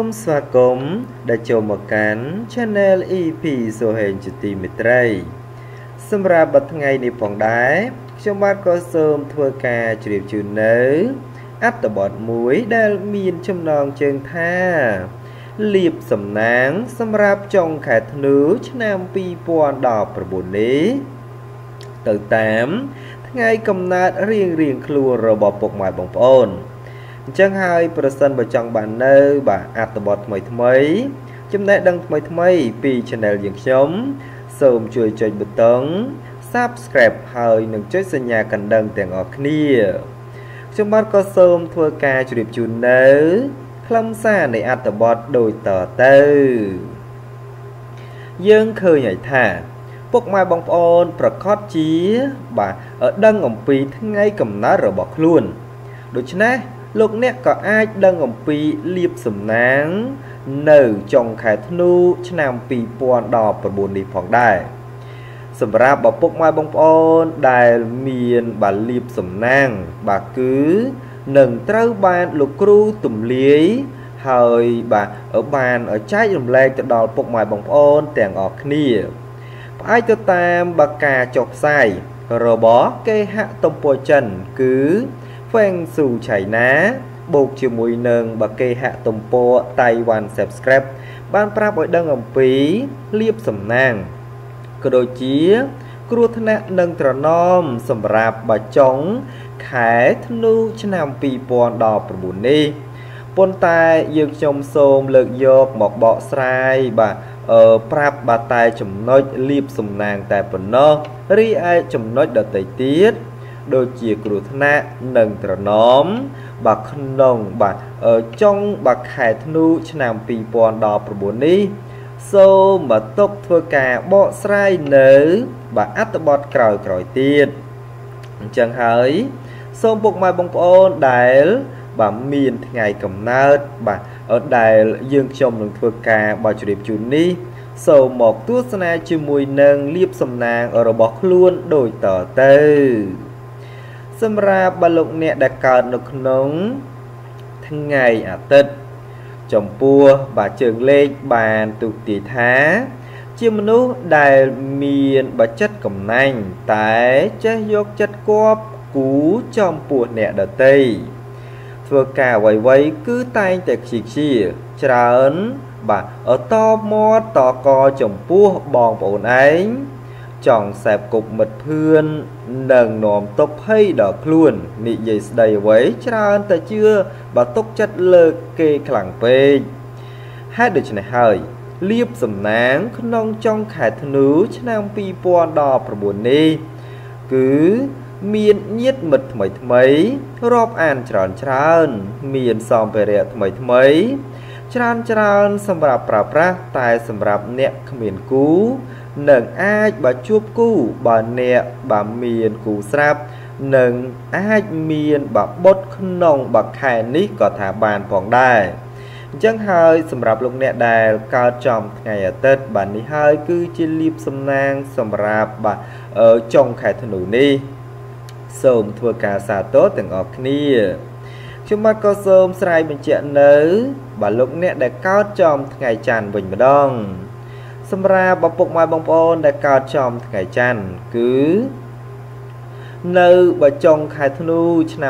ស្វាគមន៍ដែលចូលមកកាន់ Channel EP សូហេងជាទីមេត្រីសម្រាប់បទថ្ងៃនេះផងដែរខ្ញុំបាទក៏សូមធ្វើការជម្រាបជូននៅអត្ថបទមួយដែលមានចំណងជើងថាលៀបសំណាងសម្រាប់ចុងខែធ្នូឆ្នាំ2019នេះទៅតាមថ្ងៃកំណើតរៀងខ្លួនរបស់ពុកម៉ែបងប្អូនអញ្ចឹងហើយប្រសិនបើចង់បាននៅបាទអត្ថបទថ្មីចំណេះដឹងថ្មីពី Channel យើងខ្ញុំសូមជួយចុចប៊ូតុង Subscribe ហើយនិងចុចសញ្ញាកណ្ដឹងទាំងអស់គ្នាខ្ញុំបាទក៏សូមធ្វើការជម្រាបជូននៅខ្លឹមសារនៃអត្ថបទដូចតទៅយើងឃើញហើយថាពុកម៉ែបងប្អូនប្រកាសជាបាទដឹងអំពីថ្ងៃកំណើតរបស់ខ្លួនដូច្នេះលោកអ្នកក៏អាចដឹងអំពីលៀបសំណាងនៅចុងខែធ្នូឆ្នាំ2019នេះផងដែរសម្រាប់ឪពុកម៉ែបងប្អូនដែលមានបាទលៀបសំណាងបាទគឺនឹងត្រូវបានលោកគ្រូទម្លាយហើយបាទបានចែករំលែកទៅដល់ពុកម៉ែបងប្អូនទាំងអស់គ្នាផ្អែកទៅតាមបាទការចុះផ្សាយរបស់គេហទំព័រចិនគឺFeng Shui China បូកជាមួយនឹងបាទគេហទំព័រ Taiwan Subscribe បានប្រាប់ឲ្យដឹងអំពីលៀបសំណាងក៏ដូចជាគ្រោះថ្នាក់និងត្រណមសម្រាប់បាទចុងខែធ្នូឆ្នាំ2019នេះប៉ុន្តែយើងខ្ញុំសូមលើកយកមកបកស្រាយបាទប្រាប់បាទតែចំណុចលៀបសំណាងតែប៉ុណ្ណោះរីឯចំណុចដទៃទៀតដូចជាគ្រោះថ្នាក់និងត្រណមបាទក្នុងបាទចុងបាទខែធ្នូឆ្នាំ2019នេះសូមបាទទុកធ្វើការបកស្រាយនៅបាទអត្ថបទក្រោយទៀតអញ្ចឹងហើយសូមពុកម៉ែបងប្អូនដែលបាទមានថ្ងៃកំណើតបាទដែលយើងខ្ញុំនឹងធ្វើការបាទជម្រាបជូននេះសូមមកទស្សនាជាមួយនឹងលៀបសំណាងរបស់ខ្លួនដូចតទៅសម្រាប់បាទលោកអ្នកដែលកើតនៅក្នុងថ្ងៃអាទិត្យចំពោះបាទជើងលេខបានទូទាយថាជាមនុស្សដែលមានបាទចិត្តកំណាញ់តែចេះយកចិត្តគប់គូចំពោះអ្នកដទៃធ្វើការអ្វីគឺតែងតែខ្ជាច្រើនបាទតមាត់តកចំពោះបងប្អូនឯងចង់សែបគប់មិត្តភឿននិងនាំទុកភ័យដល់ខ្លួននិយាយស្ដីអ្វីច្រើនតែជឿបើទុកចិត្តលើកគេខ្លាំងពេកហេតុដូច្នេះហើយលៀបសំណាងក្នុងចុងខែធ្នូឆ្នាំ2019នេះគឺមានញាតិមិត្តថ្មីរាប់អានច្រើនមានសម្ភារៈថ្មីច្រើនសម្រាប់ប្រើប្រាស់តែសម្រាប់អ្នកគ្មានគូនឹងអាចបើជួបគូបើអ្នកបើមានគូស្រាប់នឹងអាចមានបើបុតក្នុងបើខែនេះក៏ថាបានផងដែរអញ្ចឹងហើយសម្រាប់លោកអ្នកដែលកើតចំថ្ងៃអាទិត្យបាទនេះហើយគឺជាលៀបសំណាងសម្រាប់បាទចុងខែធ្នូនេះសូមធ្វើការសាទរទាំងអស់គ្នាខ្ញុំបាទក៏សូមស្រាយបញ្ជាក់នៅបាទលោកអ្នកដែលកើតចំថ្ងៃច័ន្ទវិញម្ដងសម្រាប់ឪពុកម៉ែបងប្អូនដែលកើតចំថ្ងៃច័ន្ទគឺនៅបើចុងខែធ្នូឆ្នាំ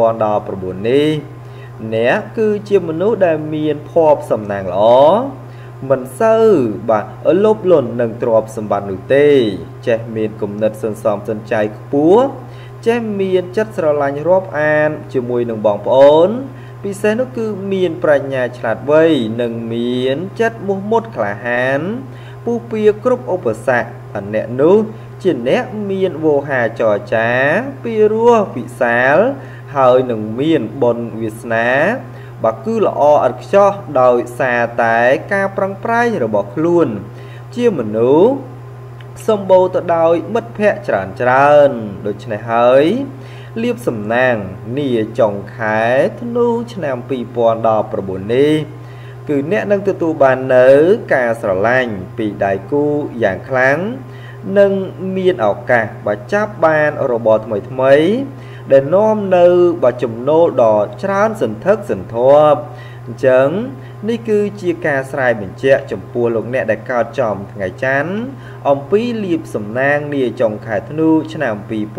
2019នេះអ្នកគឺជាមនុស្សដែលមានភ័ព្វសំណាងល្អមិនសូវបាទលោភលន់នឹងទ្រព្យសម្បត្តិនោះទេចេះមានគំនិតសន្សំសិនចៃខ្ពស់ចេះមានចិត្តស្រឡាញ់រាប់អានជាមួយនឹងបងប្អូនពិសេសនោះគឺមានប្រាជ្ញាឆ្លាតវៃនិងមានចិត្តមោះមុតក្លាហានពុះពៀគ្រប់ឧបសគ្គអ្នកនោះជាអ្នកមានវោហាចរចាពីរោះពិសាលហើយនឹងមានបុណ្យវាសនាបើគឺល្អឥតខ្ចោះដោយសារតែការប្រឹងប្រែងរបស់ខ្លួនជាមនុស្សសម្បូរទៅដោយមិត្តភ័ក្តិច្រើនដូច្នេះហើយលៀបសំណាងនាចុងខែធ្នូឆ្នាំ2019នេះគឺអ្នកនឹងទទួលបាននៅការស្រឡាញ់ពីដៃគូយ៉ាងខ្លាំងនិងមានឱកាសបើចាប់បានរបរថ្មីដែលនាំនៅចំណូលដ៏ច្រើនសន្ធឹកសន្ធាប់អញ្ចឹងនេះគឺជាការស្រាយបញ្ជាក់ចំពោះលោកអ្នកដែលកើតចំថ្ងៃច័ន្ទអំពីលៀបសំណាងនាចុងខែធ្នូឆ្នាំ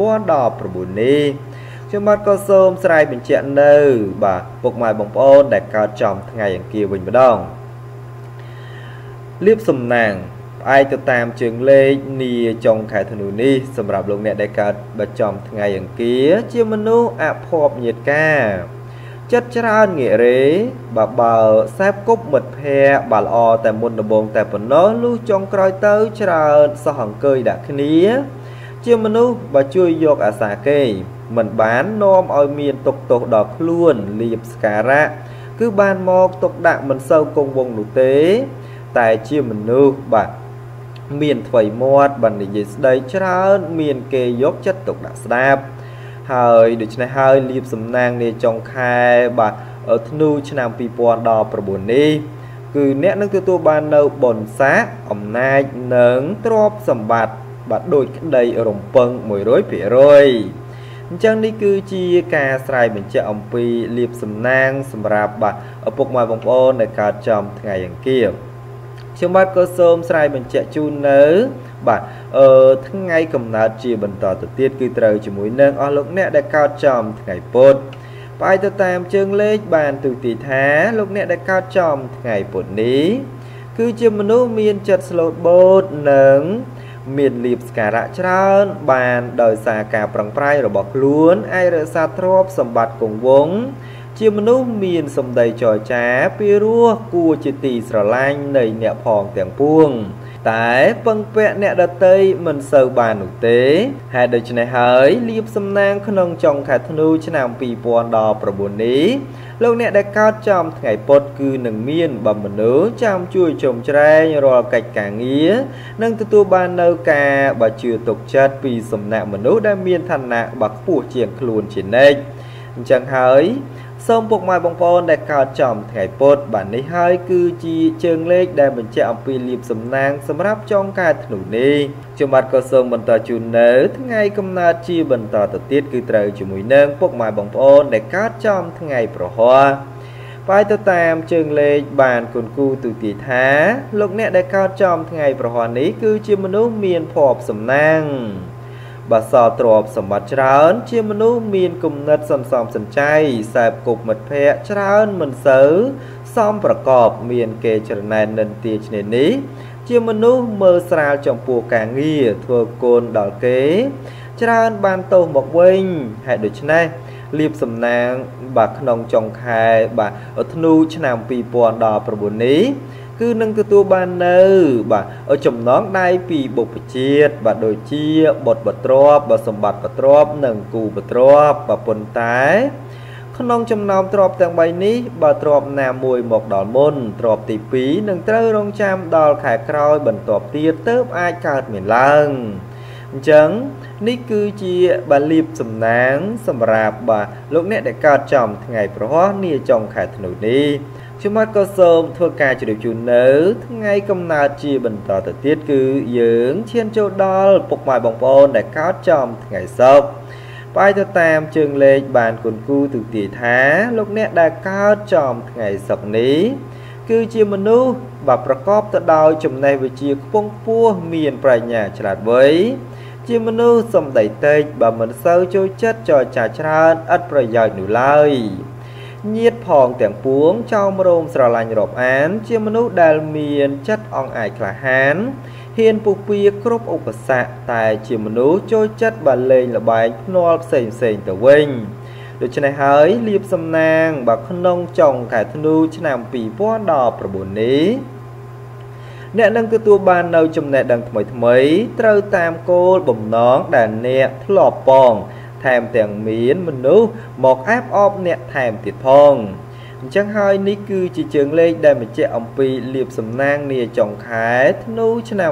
2019នេះខ្ញុំបាទក៏សូមស្រាយបញ្ជាក់នៅបាទពុកម៉ែបងប្អូនដែលកើតចំថ្ងៃអង្គារវិញម្ដងលៀបសំណាងផ្អែកទៅតាមជើងលេខនាចុងខែធ្នូនេះសម្រាប់លោកអ្នកដែលកើតបើចំថ្ងៃអង្គារជាមនុស្សអភ័ព្វញាតិការចិត្តច្រើនងាករេបើសែបគប់មិត្តភ័ក្តិបើល្អតែមុនដំបូងតែប៉ុណ្ណោះលុះចុងក្រោយទៅច្រើនសោះអង្គើយដាក់គ្នាជាមនុស្សបើជួយយកអាសាគេមិនបាននាំឲ្យមានទុកទោសដល់ខ្លួនលៀបស្ការៈគឺបានមកទុកដាក់មិនសូវគង់វង្សនោះទេតែជាមនុស្សបាទមានថ្វីមាត់បាននិយាយស្ដីច្រើនមានគេយកចិត្តទុកដាក់ស្ដាប់ហើយដូច្នេះហើយលៀបសំណាងនាចុងខែបាទធ្នូឆ្នាំ2019នេះគឺអ្នកនឹងទទួលបាននៅបុណ្យស័ក្តិអំណាចនិងទ្រព្យសម្បត្តិបាទដូចក្តីរំពឹង 100% អញ្ចឹងនេះគឺជាការស្រាយបញ្ជាក់អំពីលៀបសំណាងសម្រាប់បាទឪពុកម៉ែបងប្អូនដែលកើតចំថ្ងៃអង្គារខ្ញុំបាទក៏សូមស្រាយបញ្ជាក់ជូននៅបាទថ្ងៃកំណើតជាបន្តទៅទៀតគឺត្រូវជាមួយនឹងអស់លោកអ្នកដែលកើតចំថ្ងៃពុធផ្អែកទៅតាមជើងលេខបានទូទីថាលោកអ្នកដែលកើតចំថ្ងៃពុធនេះគឺជាមនុស្សមានចិត្តស្លូតបូតនិងមានលៀបស្ការៈច្រើនបានដោយសារការប្រឹងប្រែងរបស់ខ្លួនអាចរក្សាទ្រព្យសម្បត្តិគង់វង្សជាមនុស្សមានសម្ដីចរចាពីរោះគួរជាទីស្រឡាញ់នៃអ្នកផងទាំងពួងតែពឹងពាក់អ្នកដទៃមិនសូវបាននោះទេហេតុដូច្នេះហើយលៀបសំណាងក្នុងចុងខែធ្នូឆ្នាំ2019នេះលោកអ្នកដែលកើតចំថ្ងៃពុធគឺនឹងមានបំណងចាំជួយជ្រោមជ្រែងរាល់កិច្ចការងារនិងទទួលបាននៅការបើជឿទុកចិត្តពីសំណាក់មនុស្សដែលមានឋានៈបាក់ខ្ពស់ជាងខ្លួនជានិច្ចអញ្ចឹងហើយសូមពុកម៉ែបងប្អូនដែលកើតចំថ្ងៃពុធបាទនេះហើយគឺជាជើងលេខដែលបញ្ជាក់អំពីលៀបសំណាងសម្រាប់ចុងខែធ្នូនេះខ្ញុំបាទក៏សូមបន្តជូននៅថ្ងៃកំណើតជាបន្តទៅទៀតគឺត្រូវជាមួយនឹងពុកម៉ែបងប្អូនដែលកើតចំថ្ងៃប្រហ័សបាយទៅតាមជើងលេខបានគុណគូទូទីថាលោកអ្នកដែលកើតចំថ្ងៃប្រហ័សនេះគឺជាមនុស្សមានភ័ព្វសំណាងបើសល់ទ្រព្យសម្បត្តិច្រើនជាមនុស្សមានគំនិតសន្សំសំចៃសែបគប់មិត្តភ័ក្តិច្រើនមិនសូវសមប្រកបមានគេច្រណែននិន្ទាឈ្នានេះជាមនុស្សមើលស្រាលចំពោះការងារធ្វើគុណដល់គេច្រើនបានទោសមកវិញហេតុដូច្នេះលៀបសំណាងបាទក្នុងចុងខែបាទធ្នូឆ្នាំ2019នេះគឺនឹងទទួលបាននៅបាទចំណងដៃពីបុព្វជាតិបាទដូចជាបុត្របទ្របសម្បត្តិបទ្របនិងគូបទ្របបាទប៉ុន្តែក្នុងចំណោមទ្របទាំង3នេះបើទ្របណាមួយមកដល់មុនទ្របទី2នឹងត្រូវរងចាំដល់ខែក្រោយបន្ទាប់ទៀតទើបអាចកើតមានឡើងអញ្ចឹងនេះគឺជាបាទលៀបសំណាងសម្រាប់បាទលោកអ្នកដែលកើតចំថ្ងៃប្រហ័សនាចុងខែធ្នូនេះខ្ញុំបាទក៏សូមធ្វើការជម្រាបជូននៅថ្ងៃកំណើតជាបន្តទៅទៀតគឺយើងឈានចូលដល់ពុកម៉ែបងប្អូនដែលកើតចំថ្ងៃសុក្របាយទៅតាមជើងលេខបានគុណគូទូទាយថាលោកអ្នកដែលកើតចំថ្ងៃសុក្រនេះគឺជាមនុស្សបាទប្រកបទៅដោយចំណេះវិជ្ជាខ្ពង់ខ្ពស់មានប្រាជ្ញាឆ្លាតវៃជាមនុស្សសំដីតិចបើមិនសូវចូលចិត្តចរចាច្រើនឥតប្រយោជន៍នោះឡើយញាតិផងទាំងពួងចោមរោមស្រឡាញ់រាប់អានជាមនុស្សដែលមានចិត្តអង់អាចក្លាហានហ៊ានពុះពៀគ្រប់ឧបសគ្គតែជាមនុស្សចូលចិត្តបាលេងល្បែងភ្នាល់ផ្សេងទៅវិញដូច្នេះហើយលៀបសំណាងបើក្នុងចុងខែធ្នូឆ្នាំ2019នេះអ្នកនឹងទទួលបាននៅចំណេះដឹងថ្មីត្រូវតាមគោលបំណងដែលអ្នកធ្លាប់ប៉ងថែមទាំងមានមនុស្សមកអែបអបអ្នកថែមទៀតផងអញ្ចឹងហើយនេះគឺជាជើងលេខដែលបញ្ជាក់អំពីលៀបសំណាងនាចុងខែធ្នូឆ្នាំ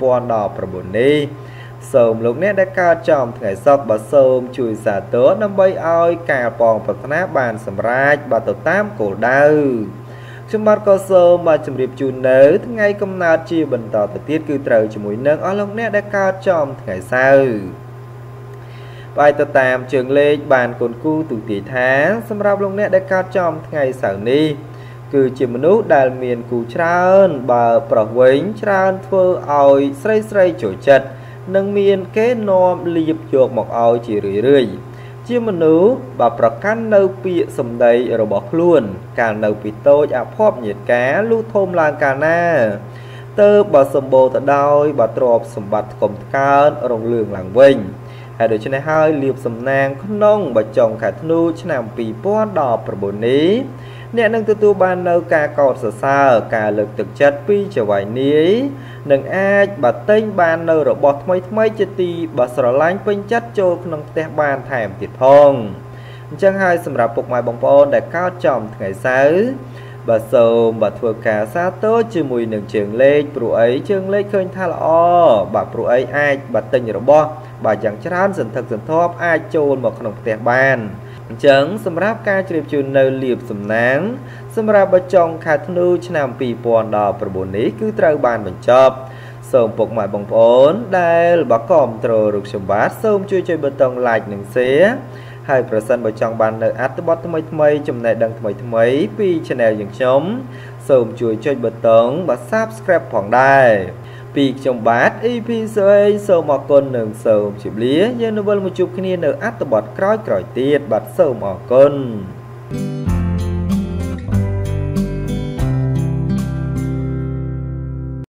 2019នេះសូមលោកអ្នកដែលកើតចំថ្ងៃសុក្របើសូមជួយសាទរដើម្បីឲ្យការប៉ងប្រាថ្នាបានសម្រេចបាទទៅតាមគោលដៅខ្ញុំបាទក៏សូមបាទជម្រាបជូននៅថ្ងៃកំណើតជាបន្តទៅទៀតគឺត្រូវជាមួយនឹងអស់លោកអ្នកដែលកើតចំថ្ងៃសៅរ៍បាយទៅតាមជើងលេខបានគុណគូទូទាយថាសម្រាប់លោកអ្នកដែលកើតចំថ្ងៃសៅរ៍នេះគឺជាមនុស្សដែលមានគូច្រើនបើប្រវែងច្រើនធ្វើឲ្យស្រីចូលចិត្តនិងមានគេនាំលៀបយកមកឲ្យជារឿយជាមនុស្សបើប្រកាន់នៅពាក្យសម្ដីរបស់ខ្លួនកាលនៅពីតូចអភ័ព្វញាតិការលុះធំឡើងកាលណាទៅបើសម្បូរទៅដោយបើទ្រព្យសម្បត្តិថ្កុំថ្កើងរងលឿងឡើងវិញហើយដូច្នេះហើយលៀបសំណាងក្នុងបច្ចុប្បន្នខែធ្នូឆ្នាំ2019នេះអ្នកនឹងទទួលបាននៅការកោតសរសើរការលើកទឹកចិត្តពីចៅហ្វាយនាយនឹងអាចបាត់ទិញបាននៅរបស់ថ្មីជាទីបើស្រឡាញ់ពេញចិត្តចូលក្នុងផ្ទះបានថែមទៀតផងអញ្ចឹងហើយសម្រាប់ពុកម៉ែបងប្អូនដែលកោតចំថ្ងៃសៅរ៍បើសូមបើធ្វើការសាទរជាមួយនឹងជើងលេខព្រោះអីជើងលេខឃើញថាល្អបាទព្រោះអីអាចបាត់ទិញរបស់បាទយ៉ាងច្រើនសន្ធឹកសន្ធាប់អាចចូលមកក្នុងផ្ទះបានអញ្ចឹងសម្រាប់ការជ្រាបជូននៅលៀបសំណាងសម្រាប់បច្ចុប្បន្នខែធ្នូឆ្នាំ2019នេះគឺត្រូវបានបញ្ចប់សូមពុកម៉ែបងប្អូនដែលបើគាំទ្ររូបខ្ញុំបាទសូមជួយប៊ូតុង like និង share ហើយប្រសិនបើចង់បាននៅអត្ថបទថ្មីចំណេះដឹងថ្មីពី Channel យើងខ្ញុំសូមជួយចុចប៊ូតុង Subscribe ផងដែរពីខ្ញុំបាទ EP សូមអរគុណនិងសូមជម្រាបលាយើងនឹងវិលមកជួបគ្នានៅអត្ថបទក្រោយទៀតបាទសូមអរគុណ